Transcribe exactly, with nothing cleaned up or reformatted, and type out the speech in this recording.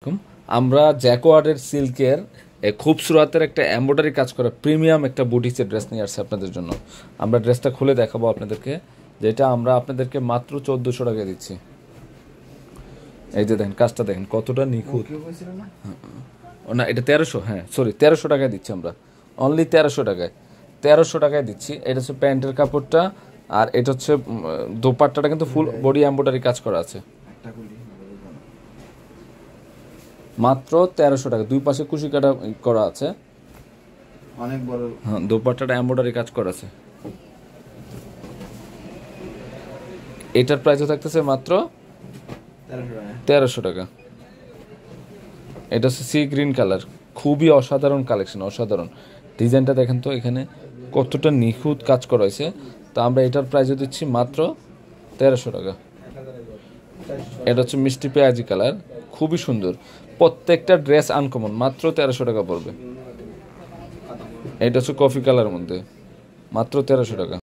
হুম, আমরা জ্যাকোয়ার্ডের সিল্কের খুবসুরাতের একটা এমব্রয়ডারি কাজ করা প্রিমিয়াম একটা বুটিক্সের ড্রেস নিয়ে আসছে আপনাদের জন্য। আমরা ড্রেসটা খুলে দেখাবো আপনাদেরকে, যেটা আমরা আপনাদেরকে মাত্র চোদ্দোশো টাকা দিচ্ছি। এই যে দেখেন কাজটা, দেখেন কতটা নিখুঁত। ও না, এটা তেরোশো, হ্যাঁ সরি তেরোশো টাকায় দিচ্ছি আমরা, অনলি তেরোশো টাকায় তেরোশো টাকায় দিচ্ছি। এটা হচ্ছে প্যান্টের কাপড়টা, আর এটা হচ্ছে দোপাট্টাটা কিন্তু ফুল বডি এমব্রয়ডারি কাজ করা আছে, মাত্র তেরোশো টাকা। দুই পাশে কুশি কাটা করা আছে, অনেক বড়। হ্যাঁ দোপাট্টাটা এমব্রয়ডারি কাজ করা আছে। এটার প্রাইসও থাকতেছে মাত্র তেরোশো টাকা। এটা হচ্ছে সি গ্রিন কালার, খুবই অসাধারণ কালেকশন, অসাধারণ ডিজাইনটা দেখেন তো, এখানে কতটা নিখুঁত কাজ করা হয়েছে। তো আমরা এটার প্রাইসও দিচ্ছি মাত্র তেরোশো টাকা। এটা হচ্ছে মিষ্টি পেঁয়াজি কালার, খুবই সুন্দর, প্রত্যেকটা ড্রেস আনকমন, মাত্র তেরোশো টাকা পড়বে। এটা হচ্ছে কফি কালার মধ্যে, মাত্র তেরোশো টাকা।